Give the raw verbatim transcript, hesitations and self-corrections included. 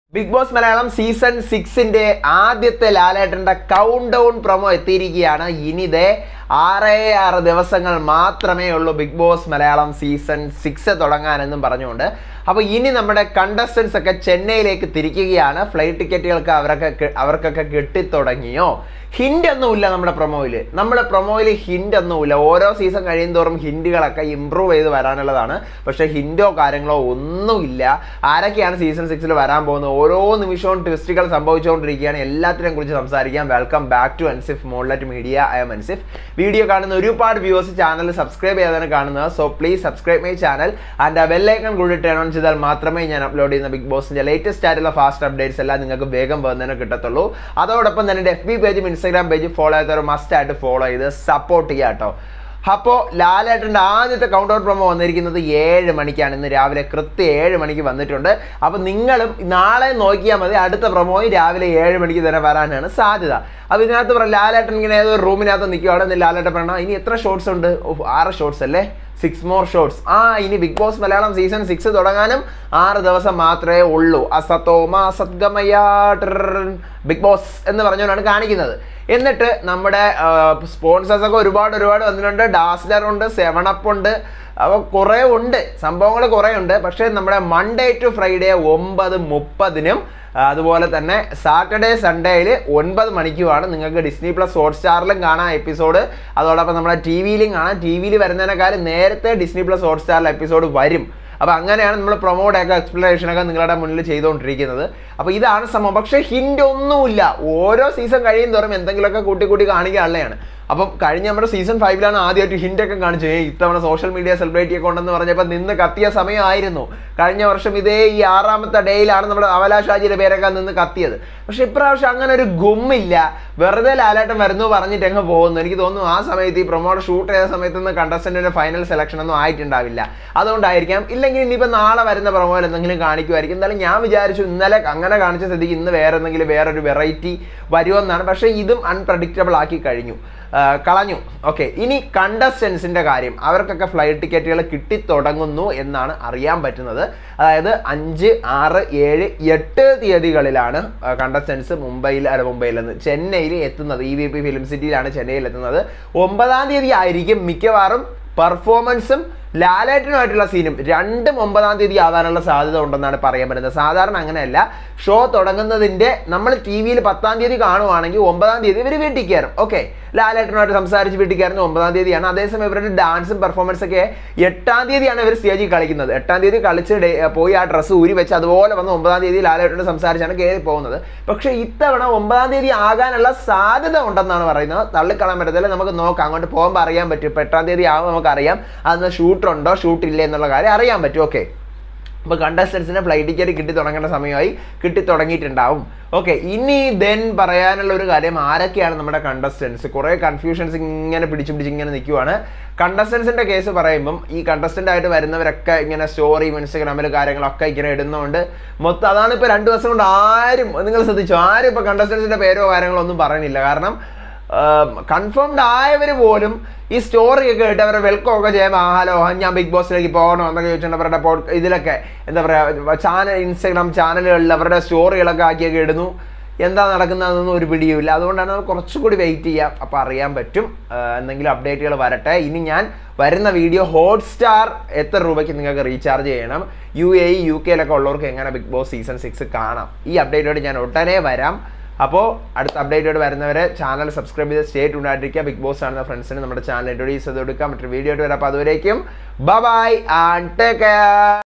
Bigg Boss Malayalam season six ന്റെ ആദ്യത്തെ ലാലേട്ടന്റെ കൗണ്ട് ഡൗൺ പ്രൊമോ എത്തിയിരിക്കുകയാണ്. ഇനി ദേ ആറേ ആറ് ദിവസങ്ങൾ മാത്രമേ ഉള്ളൂ Bigg Boss Malayalam season six തുടങ്ങാനെന്നും പറഞ്ഞുകൊണ്ട്. അപ്പോൾ ഇനി നമ്മുടെ കണ്ടസ്റ്റൻസ് ഒക്കെ ചെന്നൈയിലേക്ക് തിരിക്കുകയാണ്. ഫ്ലൈറ്റ് ടിക്കറ്റുകൾക്ക് അവരൊക്കെ അവർക്കൊക്കെ കിട്ടിത്തുടങ്ങിയോ? ഹിൻ്റ് ഒന്നുമില്ല നമ്മുടെ പ്രൊമോയിൽ. നമ്മുടെ പ്രൊമോയിൽ ഹിൻ്റ് ഒന്നുമില്ല. ഓരോ സീസൺ കഴിയുന്തോറും ഹിൻറ്റുകളൊക്കെ ഇമ്പ്രൂവ് ചെയ്ത് വരാനുള്ളതാണ്. പക്ഷേ ഹിൻറ്റോ കാര്യങ്ങളോ ഒന്നുമില്ല. ആരൊക്കെയാണ് സീസൺ സിക്സിൽ വരാൻ പോകുന്നത്? ഓരോ നിമിഷവും ട്വിസ്റ്റുകൾ സംഭവിച്ചുകൊണ്ടിരിക്കുകയാണ്. എല്ലാത്തിനെയും കുറിച്ച് സംസാരിക്കാം. Welcome back to Ansif Moonlight Media. I'm Ansif. Video കാണുന്ന ഒരുപാട് വ്യൂവേഴ്സ് ചാനൽ സബ്സ്ക്രൈബ് ചെയ്യാതാണ് കാണുന്നത്. So please subscribe my channel and ആ ബെല്ലൈക്കൺ കൂടി ടേൺ ഓൺ ചെയ്താൽ മാത്രമേ ഞാൻ അപ്ലോഡ് ചെയ്യുന്ന ബിഗ് ബോസിൻ്റെ ലേറ്റസ്റ്റ് ആയിട്ടുള്ള ഫാസ്റ്റ് അപ്ഡേറ്റ്സ് എല്ലാം നിങ്ങൾക്ക് വേഗം വന്നതിനെ കിട്ടത്തുള്ളൂ. അതോടൊപ്പം തന്നെ എൻ്റെ എഫ് ബി പേജും ഇൻസ്റ്റാഗ്രാം പേജ് ഫോളോ ചെയ്തവർ മസ്റ്റ് ആയിട്ട് ഫോളോ ചെയ്ത് സപ്പോർട്ട് ചെയ്യുക കേട്ടോ. അപ്പോൾ ലാലേട്ടൻ്റെ ആദ്യത്തെ കൗണ്ട് ഔട്ട് പ്രൊമോ വന്നിരിക്കുന്നത് ഏഴ് മണിക്കാണ്. ഇന്ന് രാവിലെ കൃത്യം ഏഴ് മണിക്ക് വന്നിട്ടുണ്ട്. അപ്പോൾ നിങ്ങളും നാളെ നോക്കിയാൽ മതി. അടുത്ത പ്രൊമോയും രാവിലെ ഏഴ് മണിക്ക് തന്നെ വരാനാണ് സാധ്യത. അപ്പോൾ ഇതിനകത്ത് പറയാം, ലാലേട്ടൻ ഇങ്ങനെ ഏതോ റൂമിനകത്ത് നിൽക്കുകയാണ്. ലാലേട്ടൻ പറയണം ഇനി എത്ര ഷോട്ട്സ് ഉണ്ട്? ആറ് ഷോട്ട്സ് അല്ലേ? Six more shorts. ആ ഇനി Bigg Boss Malayalam season six തുടങ്ങാനും ആറ് ദിവസം മാത്രമേ ഉള്ളൂ. അസത്തോമ സദ്ഗമയ ബിഗ് ബോസ് എന്ന് പറഞ്ഞുകൊണ്ടാണ് കാണിക്കുന്നത്. എന്നിട്ട് നമ്മുടെ സ്പോൺസേഴ്സൊക്കെ ഒരുപാട് ഒരുപാട് വന്നിട്ടുണ്ട്. ഡാസ്ലറുണ്ട്, സെവനപ്പ് ഉണ്ട്, അപ്പോൾ കുറേ ഉണ്ട്, സംഭവങ്ങൾ കുറേ ഉണ്ട്. പക്ഷേ നമ്മുടെ മൺഡേ ടു ഫ്രൈഡേ ഒമ്പത് മുപ്പതിനും അതുപോലെ തന്നെ സാറ്റർഡേ സൺഡേയിൽ ഒൻപത് മണിക്കുമാണ് നിങ്ങൾക്ക് ഡിസ്നി പ്ലസ് ഹോട്ട്സ്റ്റാറിലും കാണാം എപ്പിസോഡ്. അതോടൊപ്പം നമ്മുടെ ടി വിയിലും കാണാം. ടി വിയിൽ വരുന്നതിനേക്കാളും നേരത്തെ ഡിസ്നി പ്ലസ് ഹോട്ട്സ്റ്റാറിൽ എപ്പിസോഡ് വരും. അപ്പോൾ അങ്ങനെയാണ് നമ്മൾ പ്രൊമോട്ടൊക്കെ എക്സ്പ്ലനേഷനൊക്കെ നിങ്ങളുടെ മുന്നിൽ ചെയ്തുകൊണ്ടിരിക്കുന്നത്. അപ്പോൾ ഇതാണ് സംഭവം. പക്ഷേ ഹിൻ്റ് ഒന്നുമില്ല. ഓരോ സീസൺ കഴിയും തോറും എന്തെങ്കിലുമൊക്കെ കൂട്ടി കൂട്ടി കാണിക്കാനുള്ളതാണ്. അപ്പം കഴിഞ്ഞ നമ്മുടെ സീസൺ ഫൈവിലാണ് ആദ്യമായിട്ട് ഹിൻ്റൊക്കെ കാണിച്ചു. ഏ ഇത്തവണ സോഷ്യൽ മീഡിയ സെലിബ്രേറ്റ് കൊണ്ടെന്ന് പറഞ്ഞപ്പോൾ നിന്ന് കത്തിയ സമയമായിരുന്നു. കഴിഞ്ഞ വർഷം ഇതേ ഈ ആറാമത്തെ ഡേയിലാണ് നമ്മുടെ അവലാഷാജിയുടെ പേരൊക്കെ നിന്ന് കത്തിയത്. പക്ഷേ ഇപ്രാവശ്യം അങ്ങനെ ഒരു ഗുമ്മില്ല. വെറുതെ ലാലേട്ടൻ വരുന്നു പറഞ്ഞിട്ട് അങ്ങ് പോകുന്നു. എനിക്ക് തോന്നുന്നു ആ സമയത്ത് ഈ പ്രൊമോട്ട് ഷൂട്ട് ചെയ്ത സമയത്തൊന്നും കണ്ടസ്റ്റൻറ്റിൻ്റെ ഫൈനൽ സെലക്ഷൻ ഒന്നും ആയിട്ടുണ്ടാവില്ല. അതുകൊണ്ടായിരിക്കാം. ഇല്ലെങ്കിൽ ഇനിയിപ്പോൾ നാളെ വരുന്ന പ്രൊമോയിൽ എന്തെങ്കിലും കാണിക്കുമായിരിക്കും. എന്തായാലും ഞാൻ വിചാരിച്ചു ഇന്നലെ അങ്ങനെ കാണിച്ച സ്ഥിതിക്ക് ഇന്ന് വേറെ എന്തെങ്കിലും വേറൊരു വെറൈറ്റി വരുമെന്നാണ്. പക്ഷേ ഇതും അൺപ്രഡിക്റ്റബിൾ ആക്കി കഴിഞ്ഞു കളഞ്ഞു. ഓക്കെ, ഇനി കണ്ടസ്റ്റൻസിൻ്റെ കാര്യം. അവർക്കൊക്കെ ഫ്ലൈറ്റ് ടിക്കറ്റുകൾ കിട്ടിത്തുടങ്ങുന്നു എന്നാണ് അറിയാൻ പറ്റുന്നത്. അതായത് അഞ്ച് ആറ് ഏഴ് എട്ട് തീയതികളിലാണ് കണ്ടസ്റ്റൻസ് മുംബൈയിൽ അല്ല മുംബൈയിൽ നിന്ന് ചെന്നൈയിൽ എത്തുന്നത്. ഇ വി പി ഫിലിം സിറ്റിയിലാണ് ചെന്നൈയിൽ എത്തുന്നത്. ഒമ്പതാം തീയതി ആയിരിക്കും മിക്കവാറും പെർഫോമൻസും ലാലേട്ടനുമായിട്ടുള്ള സീനും രണ്ടും ഒമ്പതാം തീയതി ആവാനുള്ള സാധ്യത ഉണ്ടെന്നാണ് പറയാൻ പറ്റുന്നത്. സാധാരണ അങ്ങനെയല്ല. ഷോ തുടങ്ങുന്നതിൻ്റെ നമ്മൾ ടി വിയിൽ പത്താം തീയതി കാണുവാണെങ്കിൽ ഒമ്പതാം തീയതി ഇവർ വീട്ടിൽ കയറും. ഓക്കെ, ലാലേട്ടനുമായിട്ട് സംസാരിച്ച് വീട്ടിൽ കയറുന്നത് ഒമ്പതാം തീയതിയാണ്. അതേസമയം ഇവരുടെ ഡാൻസും പെർഫോമൻസ് ഒക്കെ എട്ടാം തീയതിയാണ് ഇവർ സ്റ്റേജിൽ കളിക്കുന്നത്. എട്ടാം തീയതി കളിച്ച് പോയി ആ ഡ്രസ്സ് ഊരി വെച്ച് അതുപോലെ വന്ന് ഒമ്പതാം തീയതി ലാലേട്ടനോട് സംസാരിച്ചാണ് കയറി പോകുന്നത്. പക്ഷേ ഇത്തവണ ഒമ്പതാം തീയതി ആകാനുള്ള സാധ്യത ഉണ്ടെന്നാണ് പറയുന്നത്. തള്ളിക്കളയാൻ പറ്റത്തില്ല. നമുക്ക് നോക്കാം, അങ്ങോട്ട് പോകുമ്പോൾ അറിയാൻ പറ്റും. ഇപ്പോൾ എട്ടാം തീയതി ആകുമ്പോൾ നമുക്കറിയാം അന്ന് ഷൂട്ടുണ്ടോ ഷൂട്ടില്ലേ എന്നുള്ള കാര്യം അറിയാൻ പറ്റും. ഓക്കെ, അപ്പോൾ കണ്ടസ്റ്റൻസിന് ഫ്ലൈറ്റ് ടിക്കറ്റ് കിട്ടി തുടങ്ങേണ്ട സമയമായി, കിട്ടി തുടങ്ങിയിട്ടുണ്ടാവും. ഓക്കെ, ഇനി ദെൻ പറയാനുള്ള ഒരു കാര്യം, ആരൊക്കെയാണ് നമ്മുടെ കണ്ടസ്റ്റൻസ്? കുറേ കൺഫ്യൂഷൻസ് ഇങ്ങനെ പിടിച്ചു പിടിച്ച് ഇങ്ങനെ നിൽക്കുവാണ്. കണ്ടസ്റ്റൻസിൻ്റെ കേസ് പറയുമ്പം ഈ കണ്ടസ്റ്റൻ്റ് ആയിട്ട് വരുന്നവരൊക്കെ ഇങ്ങനെ സ്റ്റോറിയും ഇൻസ്റ്റഗ്രാമിൽ കാര്യങ്ങളൊക്കെ ഇങ്ങനെ ഇടുന്നതുകൊണ്ട് മൊത്തം അതാണ് ഇപ്പോൾ രണ്ട് ദിവസം കൊണ്ട് ആരും, നിങ്ങൾ ശ്രദ്ധിച്ചു, ആരും ഇപ്പോൾ കണ്ടസ്റ്റൻസിൻ്റെ പേരോ കാര്യങ്ങളോ ഒന്നും പറയുന്നില്ല. കാരണം കൺഫേംഡ് ആയവർ പോലും ഈ സ്റ്റോറിയൊക്കെ ഇട്ട് അവരെ വെൽക്കം ഒക്കെ ചെയ്യുമ്പോൾ ഹലോ ഞാൻ ബിഗ് ബോസിലേക്ക് പോകണോ എന്നൊക്കെ ചോദിച്ചിട്ടുണ്ട്. അവരുടെ പോഡ് ഇതിലൊക്കെ എന്താ പറയുക, ചാനൽ ഇൻസ്റ്റാഗ്രാം ചാനലുകളിൽ അവരുടെ സ്റ്റോറികളൊക്കെ ആക്കിയൊക്കെ ഇടുന്നു. എന്താ നടക്കുന്നതെന്നൊന്നും ഒരു പിടിയുമില്ല. അതുകൊണ്ടാണ് നമ്മൾ കുറച്ചുകൂടി വെയിറ്റ് ചെയ്യാം. അപ്പോൾ അറിയാൻ പറ്റും. എന്തെങ്കിലും അപ്ഡേറ്റുകൾ വരട്ടെ. ഇനി ഞാൻ വരുന്ന വീഡിയോ ഹോട്ട്സ്റ്റാർ എത്ര രൂപയ്ക്ക് നിങ്ങൾക്ക് റീചാർജ് ചെയ്യണം, യു എ ഇ യു കെയിലൊക്കെ ഉള്ളവർക്ക് എങ്ങനെ ബിഗ് ബോസ് സീസൺ സിക്സ് കാണാം, ഈ അപ്ഡേറ്റോട് ഞാൻ ഉടനെ വരാം. അപ്പോൾ അടുത്ത അപ്ഡേറ്റോട് വരുന്നവരെ ചാനൽ സബ്സ്ക്രൈബ് ചെയ്ത് സ്റ്റേറ്റ് ഉണ്ടായിരിക്കുക. ബിഗ് ബോസ് കാണുന്ന ഫ്രണ്ട്സിന് നമ്മുടെ ചാനൽ ഇൻട്രൊഡ്യൂസ് ചെയ്ത് കൊടുക്കാം. മറ്റൊരു വീഡിയോ ആയിട്ട് വരാം. അപ്പോൾ അതുവരേക്കും ബൈ ആൻഡ് ടേക്ക് കെയർ.